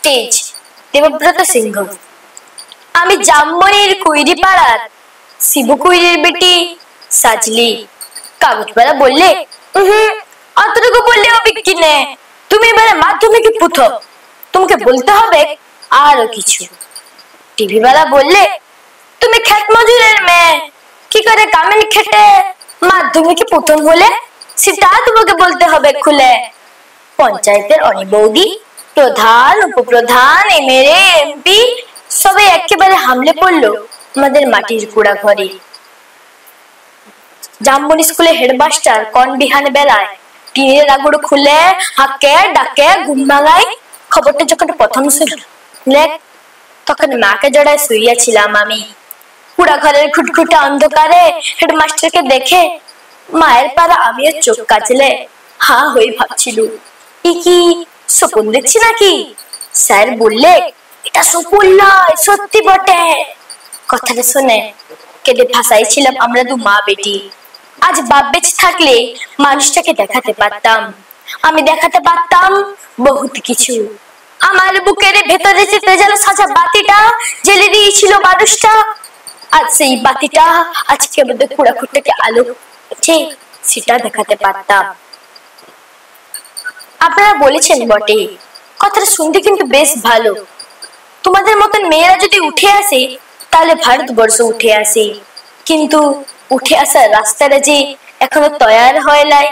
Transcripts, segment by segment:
তেজ দেবব্রত সিংহ। আমি জামমনির কুইরিপাড়ার শিবু কুইরির বেটি সাজলি। কাগজওয়ালা বললে, অতটুকু বললে হবে কি নে, তুমি এবারে মাধ্যমিকে পুথো, তোমাকে বলতে হবে আরো কিছু। টিভিওয়ালা বললে, তুমি খেত মজুরের মেয়ে, কি করে কামিন খেটে মাধ্যমিকে প্রথম হলে সেটা তোমাকে বলতে হবে খুলে। পঞ্চায়েতের অনেক বৌদি, প্রধান, উপপ্রধান, এমএলএ, এমপি সবাই একেবারে হামলে পড়লো আমাদের মাটির কুড়া ঘরে। জামমনি স্কুলে হেডমাস্টার কোন বিহান বেলায় টিনের আগুড় খুলে হাঁকে ডাকে ঘুম ভাঙাই। খবরটা যখন প্রথম শুনলে তখন মাকে জড়ায় শুইয়াছিলাম আমি। কুড়া ঘরের খুটখুটে অন্ধকারে হেডমাস্টারকে দেখে মায়ের পাড়া আমিও চোখ কাচলে হা হয়ে ভাবছিল, এ কি স্বপ্ন দেখছি নাকি? স্যার বললে, এটা স্বপ্ন নয়, সত্যি বটে। কথাটা শুনে কেঁদে ভাসাইছিলাম আমরা দু মা বেটি। আজ বাপ বেঁচে থাকলে মানুষটাকে দেখাতে পারতাম, আমি দেখাতে পারতাম বহুত কিছু। আমার বুকের ভেতরে যেতে যেন সাজা বাতিটা জ্বেলে দিয়েছিল মানুষটা, আজ সেই বাতিটা আজকে আমাদের কুড়া খুঁটটাকে আলো সেটা দেখাতে পারতাম। আপনারা বলেছেন বটে, কথাটা শুনতে কিন্তু বেশ ভালো। তোমাদের মতন মেয়েরা যদি উঠে আসে তাহলে ভারতবর্ষ উঠে আসে, কিন্তু উঠে আসার রাস্তাটা যে এখনো তৈয়ার হয় নাই।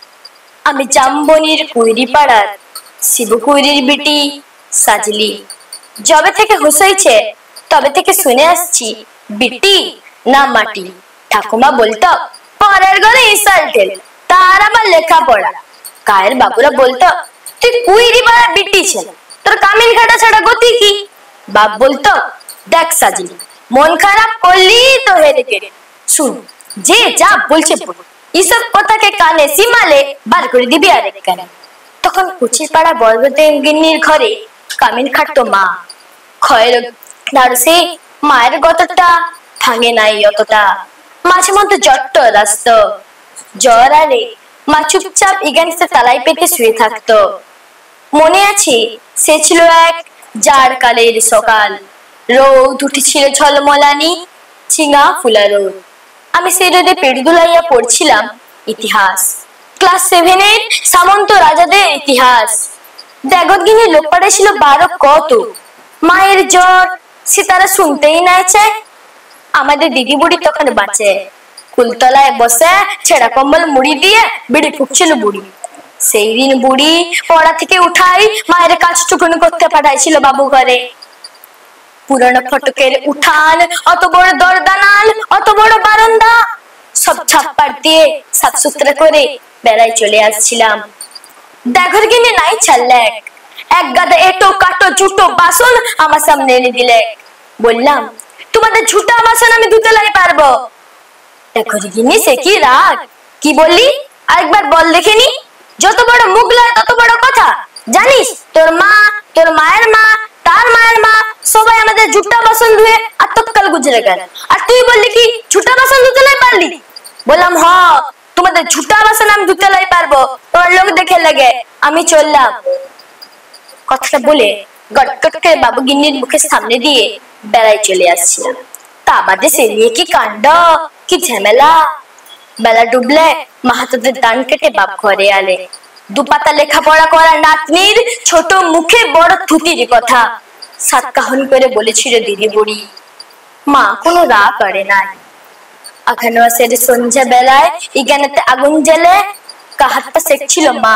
আমি জামবনির কুইরিপাড়ার শিবু কুইরির বেটি সাজলি। যবে থেকে হুঁশ হয়েছে তবে থেকে শুনে আসছি বিটি না মাটি। ঠাকুমা বলতো পরের ঘরে ইনসাল্টেড, তার আবার লেখাপড়া। গায়ের বাবুরা বলতো তুই কুইরিপাড়ার বিটি ছেলে, তোর কামিন খাটা ছাড়া গতি কি? বাপ বলতো দেখ সাজলি, মন খারাপ করলি তো হেরে কেড়ে শুন, যে যা বলছে বল, এইসব কথাকে কানে সিমালে বার করে দিবি আরেক কানে। তখন কুচিপাড়া বর্গদেব গিন্নির ঘরে কামিন খাটতো মা। খয়ের নার্সে মায়ের গতটা ভাঙে নাই অতটা, মাঝে মধ্যে জট্ট রাস্ত জ্বর আরে মা চুপচাপ ইগানিসে তালাই পেতে শুয়ে থাকতো। মনে আছে সে ছিল এক জাড় কালের সকাল, রোদ উঠেছিল ঝলমলানি, চিঙা ফুলা রোদ। আমি সেই রোদে পেট দুলাইয়া পড়ছিলাম ইতিহাস, ক্লাস 7 এর সামন্ত রাজাদের ইতিহাস। দেগতগিনী লোক পাঠাইছিল 12 কত, মায়ের জ্বর সে তারা শুনতেই নাই চায়। আমাদের দিদি বুড়ি তখন বাঁচে, কুলতলায় বসে ছেঁড়া কম্বল মুড়ি দিয়ে বিড়ি ফুঁকছিল বুড়ি। সেই দিন বুড়ি পড়া থেকে উঠাই মায়ের কাজ টুকুনি করতে পাঠাইছিল বাবু ঘরে। পুরনো ফটকের উঠান, অত বড় দরদানাল, অত বড় বারান্দা, সব ছাপ্পার দিয়ে সাফ সুতরা করে বেড়াই চলে আসছিলাম। দেখর গিনে নাই ছাড়লে এক গাদা এটো কাটো জুটো বাসন আমার সামনে এনে দিলে। বললাম তোমাদের ঝুটা বাসন আমি ধুতে লাই পারবো। দেখর গিনি সে কি রাগ, কি বললি আরেকবার বল দেখেনি। যত বড় মুখ লয় তত বড় কথা, জানিস তোর মা, তোর মায়ের মা, তার মায়ের মা সবাই আমাদের ঝুটা বাসন ধুয়ে আত্মকাল গুজরে গেল, আর তুই বললি কি ঝুটা বাসন ধুতে লাই পারলি? বললাম হ, তোমাদের ঝুটা বাসন আমি ধুতে লাই পারবো, তোর লোক দেখে লাগে। আমি চললাম। কথাটা বলে গটগট করে বাবু গিন্নির মুখের সামনে দিয়ে বেড়াই চলে আসছিলাম। তা বাদে সে নিয়ে কি কাণ্ড, কি ঝামেলা। বেলা ডুবলে মাহাতোদের দান কেটে বাপ ঘরে আলে। দুপাতা লেখাপড়া করা নাতনির ছোট মুখে বড় থুতির কথা সাত কাহন করে বলেছিল দিদি বুড়ি। মা কোনো রাগ করে নাই। আঘান মাসের সন্ধ্যা বেলায় ইগানাতে আগুন জ্বেলে কাহাত পা সেকছিল মা।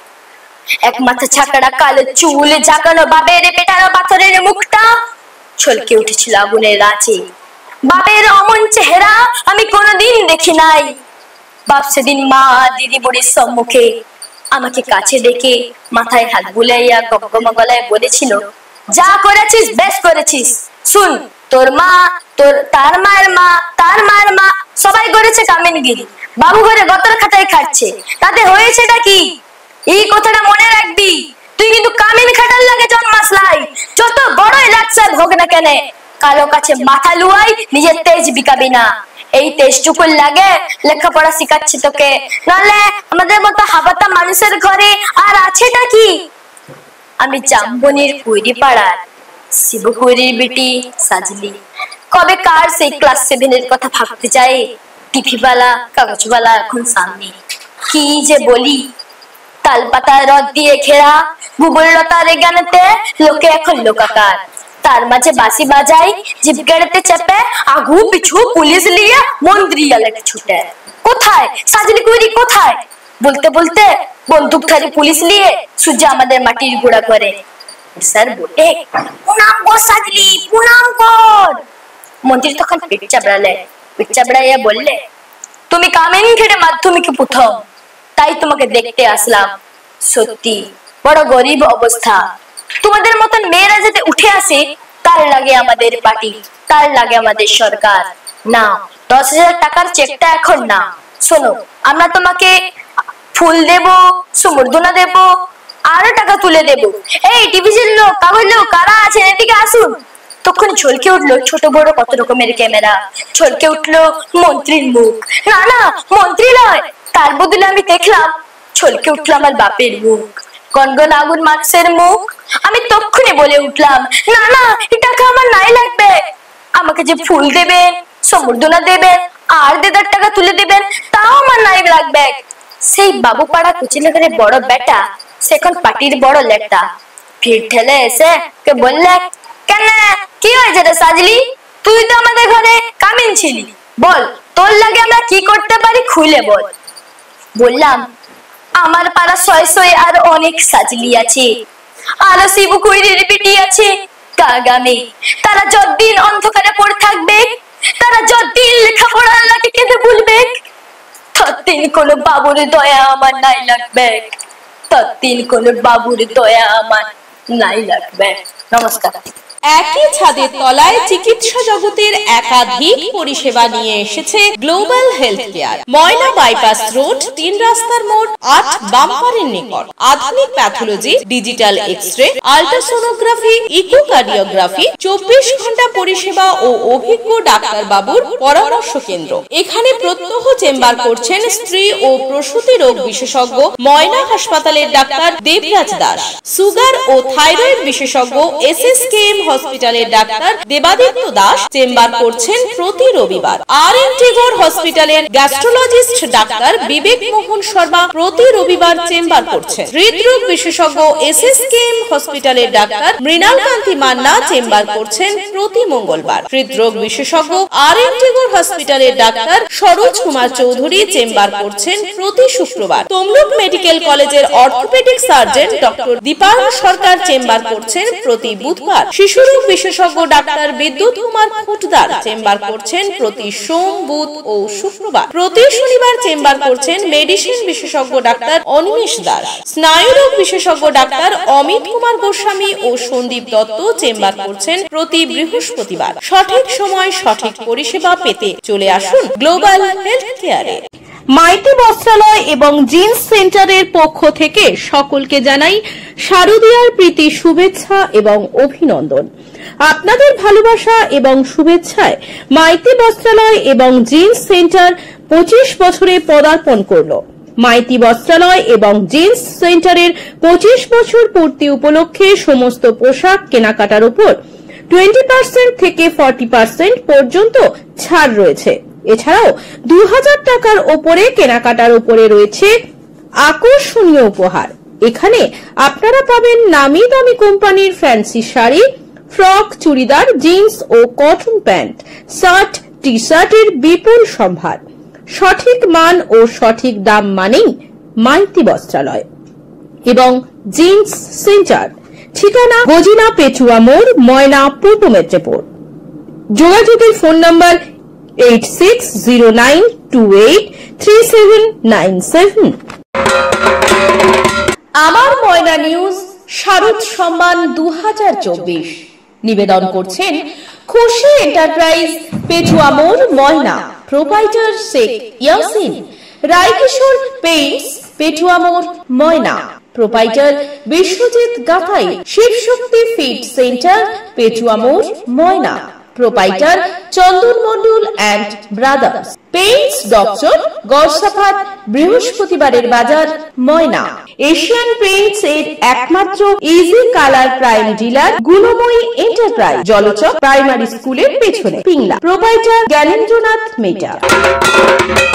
এক মাথা ছাকড়া কালো চুল ঝাঁকানো বাবের পেটানো পাথরের মুখটা ছলকে উঠেছিল আগুনের আঁচে। বাপের অমন চেহারা আমি কোনোদিন দেখি নাই। বাপ সেদিন মা দিদি বুড়ির সম্মুখে আমাকে কাছে ডেকে মাথায় হাত বুলাইয়া গমগমা গলায় বলেছিল, যা করেছিস বেশ করেছিস। শুন, তোর মা, তার মায়ের মা, তার মায়ের মা সবাই করেছে কামিনগিরি, বাবু ঘরে গতর খাটায় খাচ্ছে, তাতে হয়েছেটা কি? এই কথাটা মনে রাখবি। তুই কিন্তু কামিন খাটার লাগে জন্মাসলাই, যত বড়ই লাচ্ছাদ হোক না কেন, কারো কাছে মাথা লুয়াই নিজের তেজ বিকাবি না। এই তেজটুকুর লাগে লেখাপড়া শিখাচ্ছি তোকে, নাহলে আমাদের মতো হাবাতা মানুষের ঘরে আর আছেটা কি? আমি জামবনির কুইরি পাড়ার শিবু কুইরির বেটি সাজলি। কবে কার সেই ক্লাস 7 এর কথা ভাবতে যায়, টিফিওয়ালা কাগজওয়ালা এখন সামনে। কি যে বলি, তালপাতা রদ দিয়ে ঘেরা গুগল লতার গানেতে লোকে এখন লোকাকার। তার মাঝে বাঁশি বাজাই, জিপ গাড়িতে চেপে আগু পিছু পুলিশ নিয়ে মন্ত্রীয়ালাকে ছুটে। কোথায় সাজলি কুইরি কোথায় বলতে বলতে বন্দুকধারী পুলিশ নিয়ে সুজা আমাদের মাটির ঘোড়া করে। স্যার বলে, প্রণাম কর সাজলি, প্রণাম কর। মন্ত্রী তখন পিঠ চাবড়াইয়া বললে, তুমি কামিনী ঘেটে মাধ্যমিকে প্রথম, তাই তোমাকে দেখতে আসলাম। সত্যি বড় গরিব অবস্থা। তোমাদের মতন মেয়েরা যাতে উঠে আসে, তার লাগে আমাদের পার্টি, তার লাগে আমাদের সরকার। না, 10,000 টাকার চেকটা এখন না। শোনো, আমরা তোমাকে ফুল দেব, সমর্ধনা দেব, আরো টাকা তুলে দেব। এই টিভির লোক, কাগজ লোক, কারা আছেন এদিকে আসুন। তখন ছলকে উঠলো ছোট বড় কত রকমের ক্যামেরা। ছলকে উঠলো মন্ত্রীর মুখ। না না, মন্ত্রী নয়, তার বদলে আমি দেখলাম ছলকে উঠলো আমার বাপের মুখ, গনগন আগুন মানুষের মুখ। আমি তক্ষুনি বলে উঠলাম, না না, এই টাকা আমার নাই লাগবে। আমাকে যে ফুল দেবেন, সমর্ধনা দেবেন, আর 1,000 টাকা তুলে দেবেন, তাও আমার নাই লাগবে। সেই বাবুপাড়া কুচিনগরের বড় বেটা, সে এখন পার্টির বড় লেটা, ভিড় ঠেলে এসে কে বললে, কেন কি হয়েছে রে সাজলি, তুই তো আমাদের ঘরে কামিন ছিলি, বল তোর লাগে আমরা কি করতে পারি খুলে বল। বললাম, আমার পাড়া 100 আর অনেক সাজলি আছে, আর শিবু কুইরির বিটি আছে কাগামে। তারা যতদিন অন্ধকারে পড়ে থাকবে, তারা যতদিন লেখাপড়ার লাগে কেঁদে বলবে, ততদিন কোন বাবুর দয়া আমার নাই লাগবে, ততদিন কোন বাবুর দয়া আমার নাই লাগবে। নমস্কার। একই ছাদের তলায় চিকিৎসা জগতের একাধিক পরিষেবা নিয়ে এসেছে global health care. Moyna bypass road, 3 রাস্তার মোড়, 8 বাম্পারের নিকট। আধুনিক pathology, digital X-ray, ultrasonography, echocardiography, 24 ঘন্টা পরিষেবা ও অভিজ্ঞ ডাক্তার বাবুর পরামর্শ কেন্দ্র। এখানে প্রত্যহ চেম্বার করছেন স্ত্রী ও প্রসূতি রোগ বিশেষজ্ঞ ময়না হাসপাতালের ডাক্তার দেবরাজ দাস। সুগার ও থাইরয়েড বিশেষজ্ঞ SSKM হসপিটালের ডাক্তার দেবাদিত্য দাস চেম্বার করছেন প্রতি রবিবার। আর.এন.টি. হসপিটালের গ্যাস্ট্রোলজিস্ট ডাক্তার বিবেক মোহন শর্মা প্রতি রবিবার চেম্বার করছেন। হৃদরোগ বিশেষজ্ঞ SSKM হসপিটালের ডাক্তার মৃণাল কান্তি মান্না চেম্বার করছেন প্রতি মঙ্গলবার। হৃদরোগ বিশেষজ্ঞ আর.এন.টি. হসপিটালের ডাক্তার সরোজ কুমার চৌধুরী চেম্বার করছেন প্রতি শুক্রবার। তমলুক মেডিকেল কলেজের orthopaedic surgeon doctor Dipayan Sarkar chamber করছেন প্রতি বুধবার। শিশুরোগ বিশেষজ্ঞ ডাক্তার বিদ্যুৎ কুমার খুটদার চেম্বার করছেন প্রতি সোম, বুধ ও শুক্রবার। প্রতি শনিবার চেম্বার করছেন মেডিসিন বিশেষজ্ঞ ডাক্তার অনিমেষ দাস। স্নায়ুরোগ বিশেষজ্ঞ ডাক্তার অমিত কুমার গোস্বামী ও সন্দীপ দত্ত চেম্বার করছেন প্রতি বৃহস্পতিবার। সঠিক সময় সঠিক পরিষেবা পেতে চলে আসুন গ্লোবাল হেলথ কেয়ারে। মাইতি বস্ত্রালয় এবং জিন্স সেন্টারের পক্ষ থেকে সকলকে জানাই শারদীয়ার প্রীতি শুভেচ্ছা এবং অভিনন্দন। আপনাদের ভালোবাসা এবং শুভেচ্ছায় মাইতি বস্ত্রালয় এবং জিন্স সেন্টার 25 বছরে পদার্পণ করল। মাইতি বস্ত্রালয় এবং জিন্স সেন্টারের 25 বছর পূর্তি উপলক্ষে সমস্ত পোশাক কেনাকাটার উপর 20% থেকে 40% পর্যন্ত ছাড় রয়েছে। এছাড়াও 2000 টাকার ওপরে কেনাকাটার উপরে রয়েছে আকর্ষণীয় উপহার। এখানে আপনারা পাবেন নামি দামি কোম্পানির fancy sari, frock, churidar, jeans ও কটন প্যান্ট, শার্ট, টি শার্টের বিপুল সম্ভার। সঠিক মান ও সঠিক দাম মানেই মাইতি বস্ত্রালয় এবং জিন্স সেন্টার। ঠিকানা গজিনা পেচুয়া মোড়, ময়না, পূর্ব মেদিনীপুর। যোগাযোগের ফোন নম্বর 8609283797। আমার ময়না নিউজ শারদ সম্মান 2024 নিবেদন করছেন খুশি এন্টারপ্রাইজ, পেচুয়া মোড়, ময়না। প্রোপাইটার শেখ ইয়াসিন। রায়কিশোর পেইন্টস, পেচুয়া মোড়, Moyna. Proprietor Biswajit Gathai. Shibshakti fit centre, Pechua মোড়, Moyna. Proprietor Chandan Mondal and brothers. Paints doctor, Garsafat, বৃহস্পতিবারের বাজার, ময়না। এশিয়ান পেইন্টস এর একমাত্র easy colour prime dealer Gunamoyee enterprise, Jalchak primary স্কুলের পেছনে, পিংলা। প্রোপাইটার জ্ঞানেন্দ্রনাথ মেটা।